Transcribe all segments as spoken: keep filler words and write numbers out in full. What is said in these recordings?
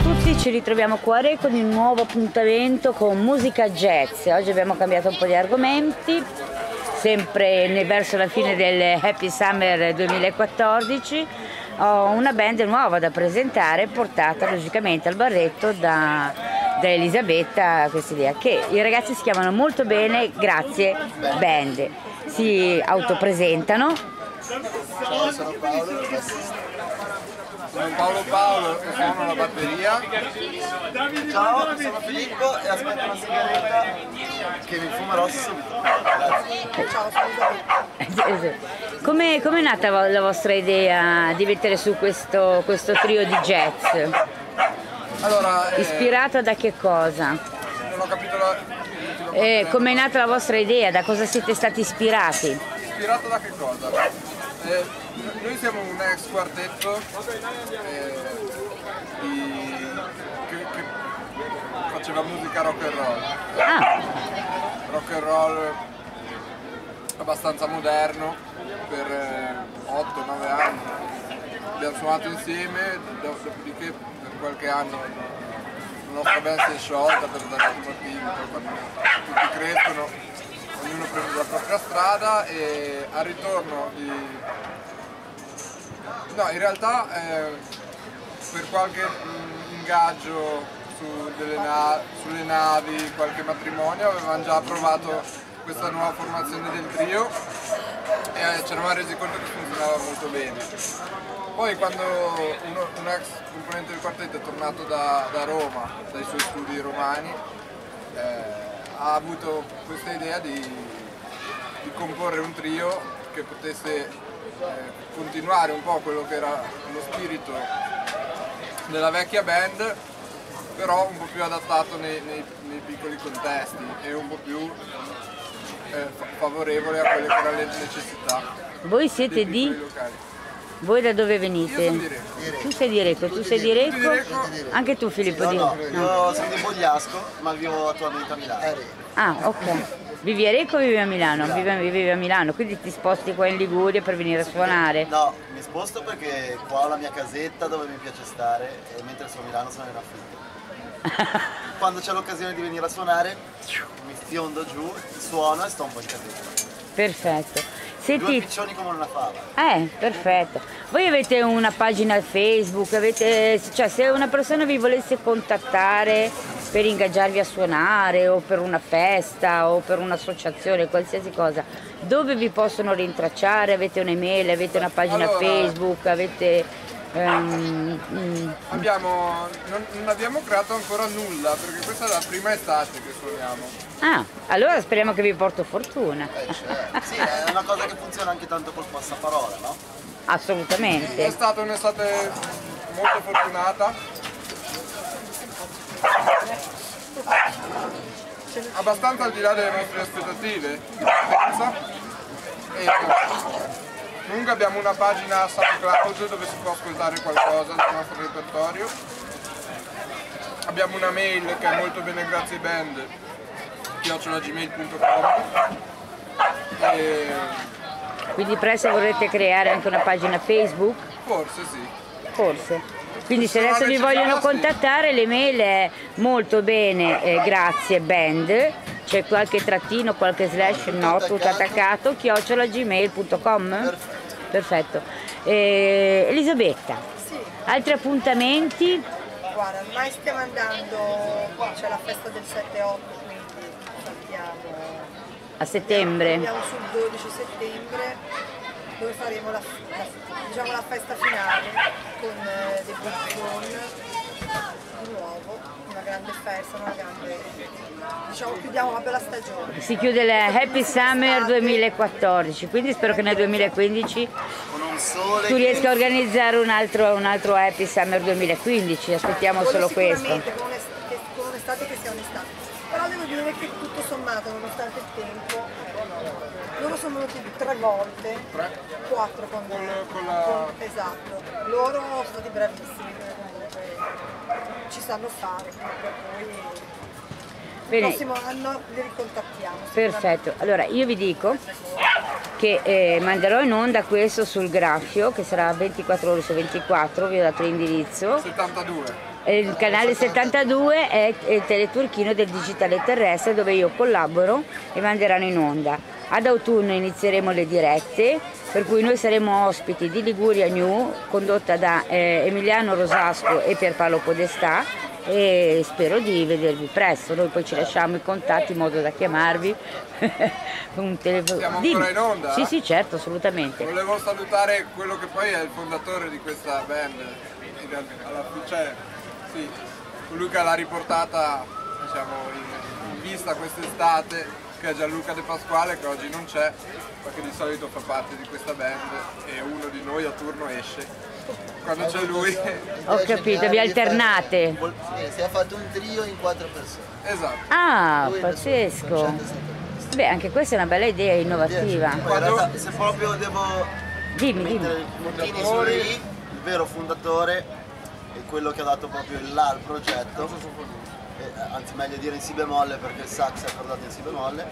tutti, ci ritroviamo qua a Re con il nuovo appuntamento con musica jazz. Oggi abbiamo cambiato un po' di argomenti, sempre nel, verso la fine del Happy Summer duemilaquattordici. Ho una band nuova da presentare, portata logicamente al barretto da, da Elisabetta, questa idea, che i ragazzi si chiamano molto bene Grazie Band. Si autopresentano. Ciao, sono Paolo, il bassista. Sono Paolo Paolo e suono la batteria. Ciao, sono Filippo e aspetto una sigaretta che mi fumerò subito. Grazie. Ciao, sono Come è nata la vostra idea di mettere su questo, questo trio di jazz? Allora, eh, ispirata da che cosa? Non ho capito la... Eh, come è nata la vostra idea? Da cosa siete stati ispirati? Ispirato da che cosa? Eh, noi siamo un ex quartetto eh, di, che, che faceva musica rock and roll. Ah. Rock and roll abbastanza moderno per eh, otto nove anni. Abbiamo suonato insieme, dopodiché per qualche anno la nostra band si è sciolta per tanti motivi, poi quando tutti crescono ognuno prende la propria strada e al ritorno di... No, in realtà eh, per qualche mh, ingaggio su delle na sulle navi, qualche matrimonio, avevamo già provato questa nuova formazione del trio e eh, ci eravamo resi conto che funzionava molto bene. Poi quando uno, un ex componente del quartetto è tornato da, da Roma, dai suoi studi romani, eh, ha avuto questa idea di, di comporre un trio che potesse eh, continuare un po' quello che era lo spirito della vecchia band, però un po' più adattato nei, nei, nei piccoli contesti e un po' più eh, favorevole a quelle che erano le necessità. Voi siete di? Locali. Voi da dove venite? Io sono di Recco. Tu sei di Recco, tu sei di Recco? Anche tu Filippo? No, di... no, no, io sono di Bogliasco, ma vivo attualmente a Milano. Ah, ok. Vivi a Recco o vivi a Milano? Vivi, vivi a Milano, quindi ti sposti qua in Liguria per venire a suonare? No, mi sposto perché qua ho la mia casetta dove mi piace stare e mentre sono a Milano sono in affitto. Quando c'è l'occasione di venire a suonare mi fiondo giù, suono e sto un po' in casetta. Perfetto. Due Senti, piccioni come una fava. eh, perfetto. Voi avete una pagina Facebook, avete, cioè se una persona vi volesse contattare per ingaggiarvi a suonare o per una festa o per un'associazione, qualsiasi cosa, dove vi possono rintracciare? Avete un'email, avete una pagina allora, Facebook, avete... Um, mm. Abbiamo, non, non abbiamo creato ancora nulla perché questa è la prima estate che suoniamo. Ah, allora speriamo che vi porto fortuna. Eh, cioè, sì, è una cosa che funziona anche tanto col passaparola, no? Assolutamente. È stata un'estate molto fortunata, abbastanza al di là delle nostre aspettative, penso. E comunque abbiamo una pagina SoundCloud dove si può ascoltare qualcosa del nostro repertorio. Abbiamo una mail che è molto bene grazie band chiocciola gmail punto com. E... Quindi presto vorrete creare anche una pagina Facebook? Forse sì. Forse. Quindi se adesso vi vogliono contattare l'email è molto bene, eh, grazie band, c'è qualche trattino, qualche slash, no, tutto attaccato, chiocciola gmail punto com. Perfetto. Perfetto. Eh, Elisabetta, Sì, altri appuntamenti? guarda, ormai stiamo andando, c'è la festa del sette otto, quindi sappiamo, A settembre? andiamo sul dodici settembre dove faremo la, la, diciamo la festa finale con eh, The Big Zone di nuovo, una grande festa, una grande, diciamo chiudiamo una bella stagione. Si chiude il Happy Summer duemilaquattordici, quindi spero che nel duemilaquindici Con un sole tu che- riesca a organizzare un altro, un altro Happy Summer duemilaquindici, aspettiamo solo questo. Sicuramente, con un'est- che- con un'estate che sia un'estate. Però devo dire che tutto sommato, nonostante il tempo, loro sono venuti tre volte, Tre? quattro con, Con- con la- con- esatto. Loro sono stati bravissimi, comunque ci sanno fare, per cui il Bene. prossimo anno li ricontattiamo. Perfetto, allora io vi dico che eh, manderò in onda questo sul Graffio che sarà ventiquattro ore su ventiquattro, vi ho dato l'indirizzo. settantadue. Il canale settantadue è il Teleturchino del Digitale Terrestre, dove io collaboro e manderanno in onda. Ad autunno inizieremo le dirette, per cui noi saremo ospiti di Liguria New, condotta da eh, Emiliano Rosasco e Pierpaolo Podestà, e spero di vedervi presto. Noi poi ci lasciamo i contatti in modo da chiamarvi. Un telefono. Siamo Dimmi. ancora in onda? Sì, sì, certo, assolutamente. Volevo salutare quello che poi è il fondatore di questa band, in realtà, alla- cioè, sì, colui che l'ha riportata, diciamo, in, in vista quest'estate, che è Gianluca De Pasquale, che oggi non c'è, ma che di solito fa parte di questa band e uno di noi a turno esce. Quando c'è lui. Ho capito, vi alternate. Sì, si è fatto un trio in quattro persone. Esatto. Ah, Lui e il suo pazzesco. concerto. Beh, anche questa è una bella idea, innovativa. Poi in realtà, se proprio devo Dimmi, mettere dimmi. i puntini sulle i, il vero fondatore e quello che ha dato proprio il là al progetto, e, anzi meglio dire in si bemolle perché il sax è accordato in si bemolle,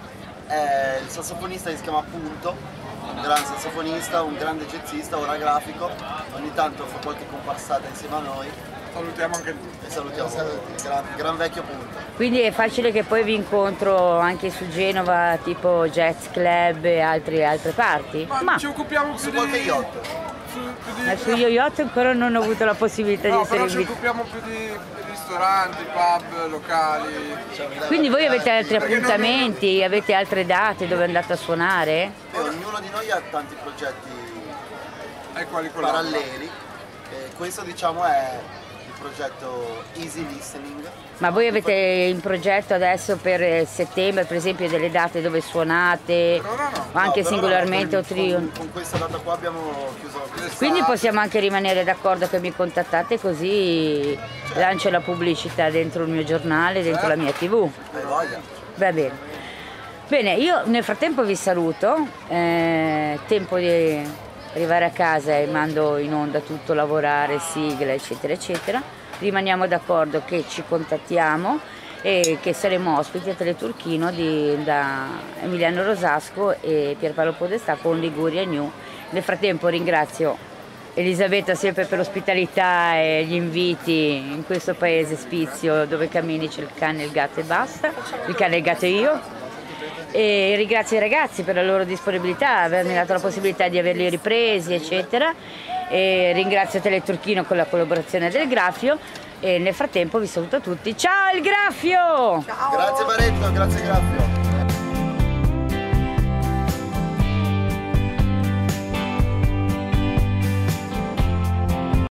è il sassofonista che si chiama Punto, un gran sassofonista, un grande jazzista, ora grafico, ogni tanto fa qualche comparsata insieme a noi Salutiamo anche lui. e salutiamo il gran, gran vecchio Punto. Quindi è facile che poi vi incontro anche su Genova, tipo Jazz Club e altri, altre parti? Ma, Ma ci occupiamo più Su di... qualche yacht. Su, più di eh, su Yo-Yacht ancora non ho avuto la possibilità di no, essere però ci invitata. occupiamo più di ristoranti, pub, locali. Quindi voi avete altri appuntamenti, avete altre date dove andate a suonare? E ognuno di noi ha tanti progetti Ecco quali collabora. paralleli e questo diciamo è il progetto Easy Listening. Ma voi avete in progetto adesso per settembre, per esempio, delle date dove suonate, No, no, no. o anche No, però singolarmente o con, trio? con, con questa data qua abbiamo chiuso l'estate. Quindi possiamo anche rimanere d'accordo che mi contattate, così lancio la pubblicità dentro il mio giornale, dentro la mia tivù. Hai voglia. Va bene. Bene, io nel frattempo vi saluto, eh, tempo di arrivare a casa e mando in onda tutto, lavorare, sigla, eccetera, eccetera. Rimaniamo d'accordo che ci contattiamo e che saremo ospiti a Teleturchino di, da Emiliano Rosasco e Pierpaolo Podestà con Liguria New. Nel frattempo ringrazio Elisabetta sempre per l'ospitalità e gli inviti in questo paese spizio dove cammini c'è il cane, il gatto e basta, il cane, il gatto e io. E ringrazio i ragazzi per la loro disponibilità, avermi dato la possibilità di averli ripresi, eccetera. E ringrazio Teleturchino con la collaborazione del Grafio e nel frattempo vi saluto tutti. Ciao il Grafio! Grazie Barretto, grazie Graffio.